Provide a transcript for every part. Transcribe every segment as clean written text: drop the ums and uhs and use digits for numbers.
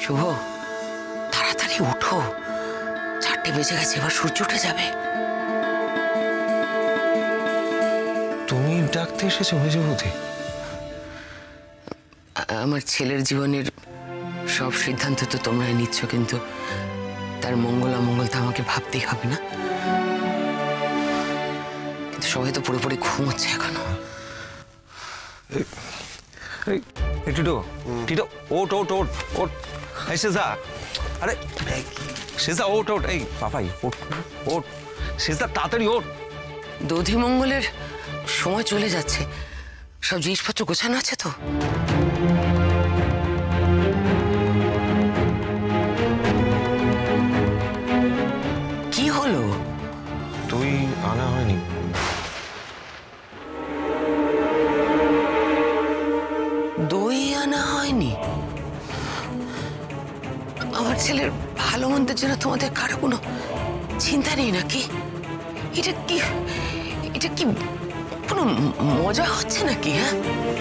শুভ, তাড়াতাড়ি উঠো, 4টে বেজে গেছে, এবার সূর্য উঠে যাবে। তুমি ডাকতে এসেছো মেজবৌদি? আমার ছেলের জীবনের সব সিদ্ধান্ত তো তোমরাই নিচ্ছ, কিন্তু তার মঙ্গল অমঙ্গল তো আমাকে ভাবতেই হবে না? কিন্তু সবাই তো পুরোপুরি ঘুমোচ্ছে এখনো। টিটো, টিটো, ওট ওট ওট ওট। এই সেজা, আরে সেজা ওট ওট। এই বাবাই ওট ওট, সেজা তাড়াতাড়ি ওট। দধিমঙ্গলের সময় চলে যাচ্ছে, সব জিনিসপত্র গোছানো আছে তো? কি হলো? তুই আনা হয়নি? দই আনা হয়নি? আমার ছেলের ভালো মন্দের জন্য তোমাদের কারো কোনো চিন্তা নেই নাকি? এটা কি কোনো মজা হচ্ছে নাকি? হ্যাঁ,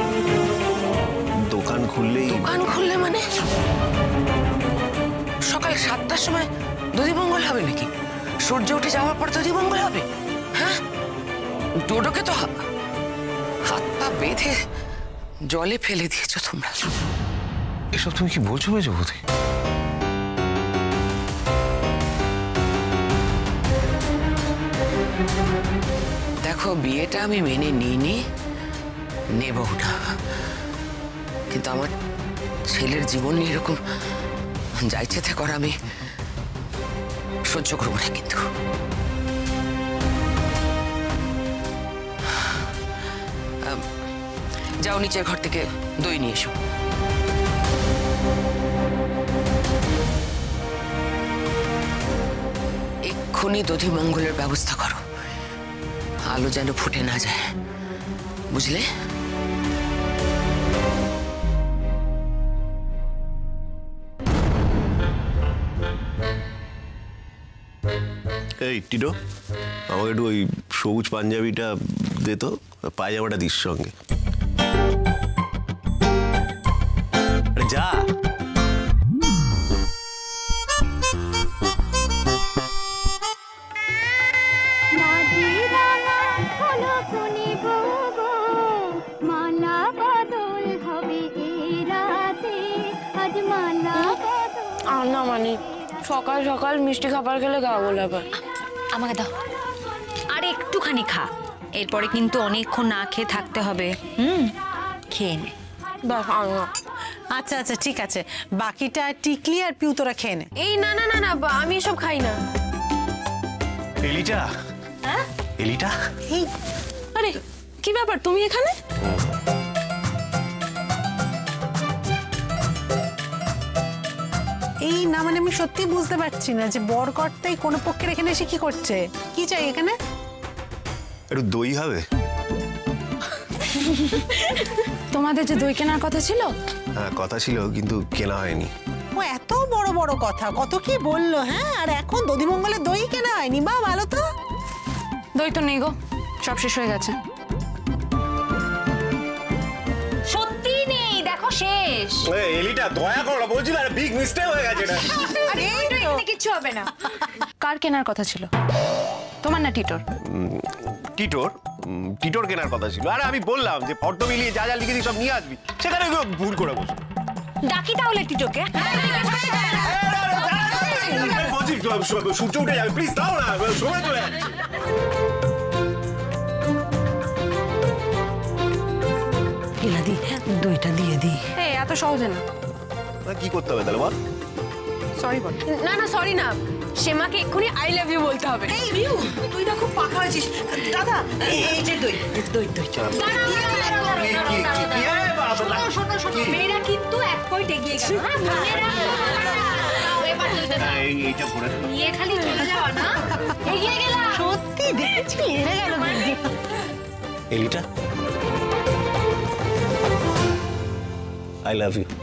দোকান খুললে মানে সকাল 7টার সময় দধিমঙ্গল হবে নাকি? সূর্য উঠে যাওয়ার পর দধিমঙ্গল হবে? হ্যাঁ, ডোডোকে তো হাত পা বেঁধে জলে ফেলে দিয়েছ তোমরা। এসব তুমি কি বলছো মেজবৌদি? দেখো, বিয়েটা আমি মেনে নিইনি, নেবও না, কিন্তু আমার ছেলের জীবন নিয়ে এরকম যা ইচ্ছেতে করা আমি সহ্য করবো না। কিন্তু যাও, নিচের ঘর থেকে দই নিয়ে এসো। এক্ষুনি দধিমঙ্গলের ব্যবস্থা করো, আলো যেন ফুটে না যায়, বুঝলে? এই টিটো, আমাকে একটু ওই সবুজ পাঞ্জাবিটা দে তো, পায়জামাটা দিস সঙ্গে। যা। না মানে সকাল সকাল মিষ্টি খাবার খেলে গা গোলাবে। আমাকে দাও, আর একটুখানি খা, এরপরে কিন্তু অনেকক্ষণ না খেয়ে থাকতে হবে। খেয়ে নে। আচ্ছা আচ্ছা ঠিক আছে, বাকিটা টিকলি আর পিউ তোরা খেয়ে নে। এই না না না না, আমি এসব খাই না। এলিটা, হ্যাঁ এলিটা, এই আরে কি ব্যাপার, তুমি এখানে? এই না মানে আমি সত্যি বুঝতে পারছি না যে বরকর্তাই কোনো পক্ষের এখানে এসে কি করছে, কি চাই এখানে? একটু দই হবে? তোমাদের যে দই কেনার কথা ছিল? হ্যাঁ কথা ছিল, কিন্তু কেনা হয়নি। ও এত বড় বড় কথা, কত কি বললো। হ্যাঁ, আর এখন দধিমঙ্গলের দই কেনা হয়নি? বা ভালো তো। দই তো নেই গো, সব শেষ হয়ে গেছে। সত্যি নেই, দেখো শেষ। এলিটা দয়া করো, বলছি না, বিগ মিস্টেক হয়ে গেছে এটা। আরে এতে কিছু হবে না। কার কেনার কথা ছিল, তোমার না টিটোর? টিটোর কেনার কথা ছিল। আরে আমি বললাম যে ফর্দ মিলিয়ে যা যা লিখে দিই সব নিয়ে আসবি, সেখানে ভুল করে বসে। ডাকি তাহলে টিটোকে। বলছি সূর্য উঠে যাবে, প্লিজ দাও না, সময় চলে যাচ্ছে। এলাদি দইটা দিয়ে দি। এই এত সহজে না। কি করতে হবে তাহলে বল? সরি বল। না না সরি না, সেমাকে এক্ষুনি আই লাভ ইউ বলতে হবে। এই বিউ, তুই না খুব পাকা হয়েছিস। দাদা এই যে দই দই দই। মেয়েরা কিন্তু এক পয়েন্ট এগিয়ে গেল। নিয়ে খালি চলে যাওয়া না, এগিয়ে গেলাম। সত্যি দেখেছি, এড়ে গেল। Elita, I love you.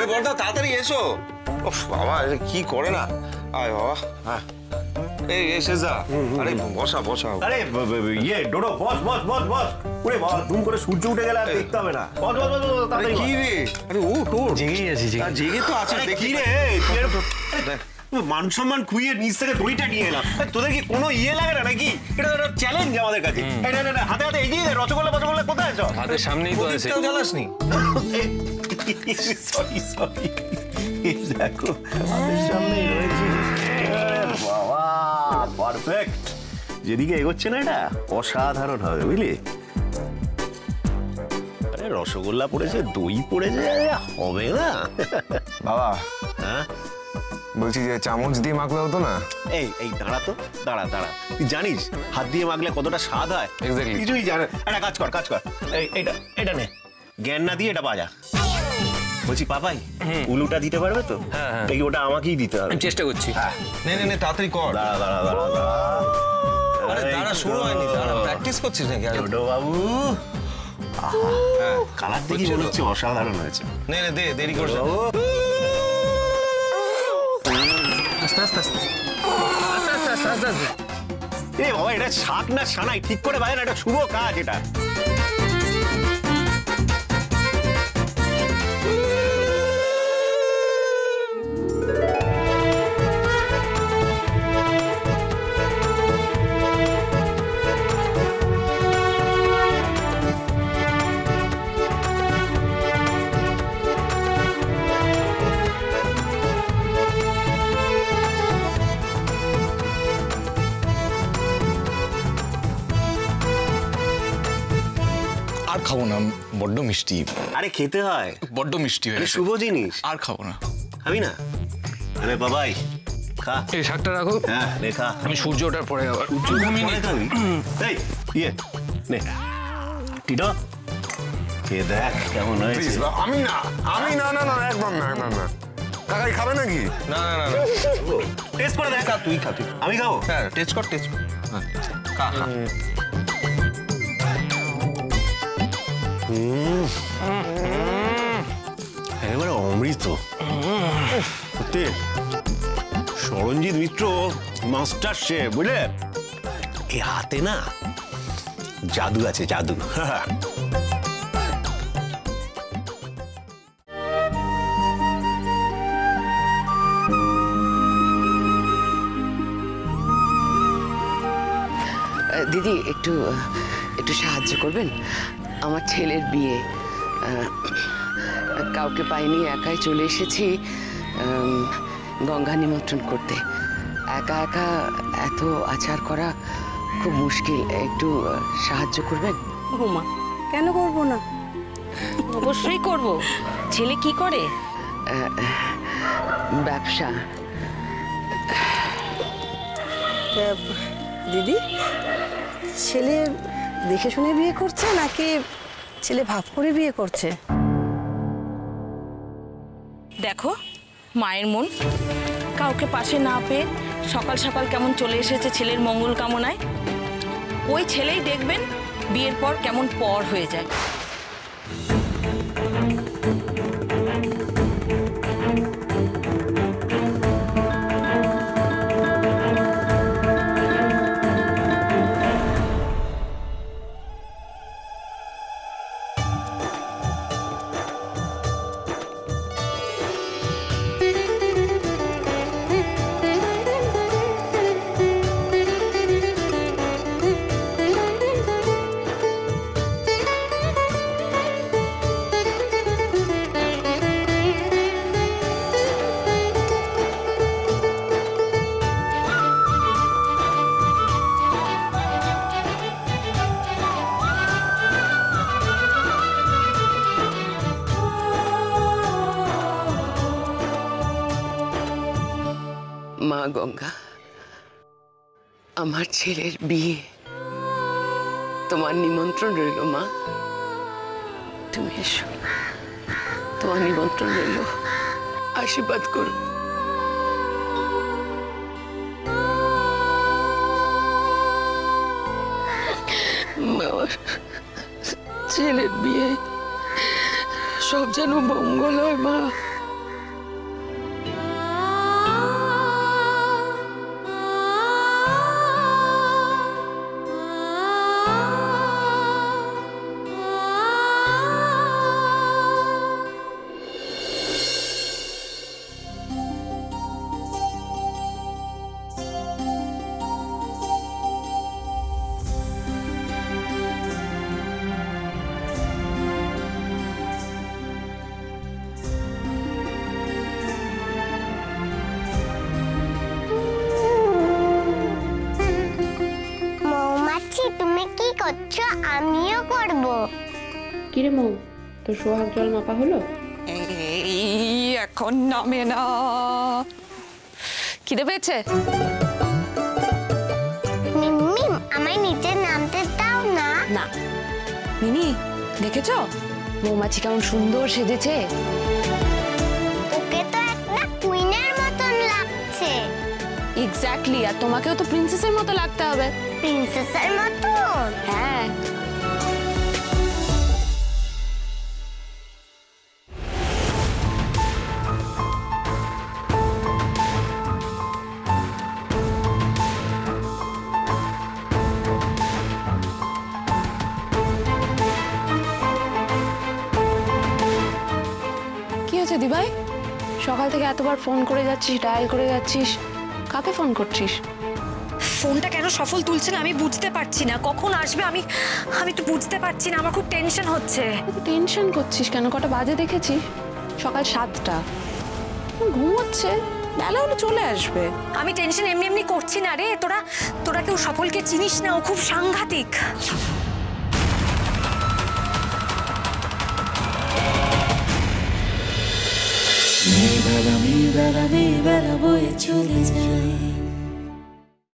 বড়দা তাড়াতাড়ি এসো। ওফ বাবা কি করে না। আয় বাবা। হ্যাঁ এই শেষদা, আরে বসা বসা। আরে ইয়ে ডোডো বস বস বস বস। ওরে বাবা ধুম করে সূর্য উঠে গেলে আর দেখতে হবে না। বস বস বস তাড়াতাড়ি। কি রে? আরে ও তোর জেগেই আছি জেগে তো আছে। দেখি রে মান সম্মান খুইয়ে নিচ থেকে দড়িটা নিয়ে এলাম। তোদের কি কোনো ইয়ে লাগে না নাকি? এটা একটা চ্যালেঞ্জ আমাদের কাছে। হাতে হাতে এগিয়ে দে। রসগোল্লা ফসগোল্লা কোথায় আছো? হাতের সামনেই তো আছে। জ্বালাসনি? Sorry sorry. দেখো আমাদের সামনেই রয়েছে। বাবা পারফেক্ট। যেদিকে এগোচ্ছে না এটা অসাধারণ হবে বুঝলি। আরে রসগোল্লা পড়েছে, দই পড়েছে, হবে না বাবা হ্যাঁ? বলছি যে চামচ দিয়ে মাখলে হতো না? এই এই দাঁড়া তো, দাঁড়া দাঁড়া। তুই জানিস হাত দিয়ে মাখলে কতটা স্বাদ হয়? Exactly. কিছুই জানে। একটা কাজ কর কাজ কর। এটা এটা নে, জ্ঞান না দিয়ে এটা বাজা। বলছি পাপাই উলুটা দিতে পারবে তো? হ্যাঁ, হ্যাঁ। দেখি ওটা আমাকেই দিতে হবে। আমি চেষ্টা করছি। নে নে নে তাড়াতাড়ি কর। দাঁড়া দাঁড়া দাঁড়া দাঁড়া। আরে দাঁড়া শুরু হয়নি, দাঁড়া প্র্যাকটিস করছিস নাকি? ডোডো বাবু কালার দেখি মনে হচ্ছে অসাধারণ হয়েছে। নে নে দে, দেরি করছ না। আস্তে আস্তে আস্তে এ বাবা এটা শাক না সানাই ঠিক করে বাজে না, এটা শুভ কাজ এটা। আর খাবো না, বড্ড মিষ্টি। আরে খেতে হয়, বড্ড মিষ্টি হয়ে গেছে। শুভ জিনিস। আর খাবো না। খাবি না? আরে বাবাই খা। এই শাকটা রাখো। হ্যাঁ রেখা। আমি সূর্য ওঠার পরে আবার পরে খাবি? এই ইয়ে নে টিটো খেয়ে দেখ কেমন হয়েছে। আমি না, আমি না না না একদম না না না। কাকাই খাবে নাকি? না না না না, টেস্ট করে দেখ। তুই খা তুই। আমি খাবো? হ্যাঁ টেস্ট কর টেস্ট কর। হ্যাঁ খা খা। একেবারে অমৃত। সত্যি সরঞ্জিৎ মিত্র মাস্টার শেফ বুঝলে। এই হাতে না জাদু আছে, জাদু। দিদি একটু একটু সাহায্য করবেন? আমার ছেলের বিয়ে, কাউকে পাইনি, একাই চলে এসেছি গঙ্গা নিমন্ত্রণ করতে। একা একা এত আচার করা খুব মুশকিল, একটু সাহায্য করবেন? হুমা কেন করবো না? অবশ্যই করব। ছেলে কি করে? ব্যবসা। দিদি ছেলে দেখে শুনে বিয়ে করছে নাকি ছেলে ভাব করে বিয়ে করছে? দেখো মায়ের মন, কাউকে পাশে না পেয়ে সকাল সকাল কেমন চলে এসেছে ছেলের মঙ্গল কামনায়। ওই ছেলেই দেখবেন বিয়ের পর কেমন পর হয়ে যায়। মা গঙ্গা, আমার ছেলের বিয়ে, তোমার নিমন্ত্রণ রইল মা। তুমি এসো, তোমার নিমন্ত্রণ রইল, আশীর্বাদ করো। আমার ছেলের বিয়ে সব যেন মঙ্গল হয় মা। কিরে মৌ, তোর সোহাগ জল মাপা হলো? এই এখন নামে না। খিদে পেয়েছে? মিম আমায় নিচে নামতে দাও না। না মিনি, দেখেছো মৌমাছি কেমন সুন্দর সেজেছে? ওকে তো একটা কুইনের মতন লাগছে। এক্স্যাক্টলি, আর তোমাকেও তো প্রিন্সেসের মতো লাগতে হবে। প্রিন্সেসের মতন? হ্যাঁ। কি হয়েছে দিভাই? সকাল থেকে এতবার ফোন করে যাচ্ছিস, ডায়াল করে যাচ্ছিস, কাকে ফোন করছিস? ফোনটা কেন সফল তুলছে না আমি বুঝতে পারছি না। কখন আসবে আমি আমি তো বুঝতে পারছি না। আমার খুব টেনশন হচ্ছে। টেনশন করছিস কেন? কটা বাজে দেখেছিস? সকাল 7টা। ঘুমোচ্ছে, বেলা হলে চলে আসবে। আমি টেনশন এমনি এমনি করছি না রে। তোরা কেউ সফলকে চিনিস না, ও খুব সাংঘাতিক। মেয়েবেলা বয়ে চলে যায়।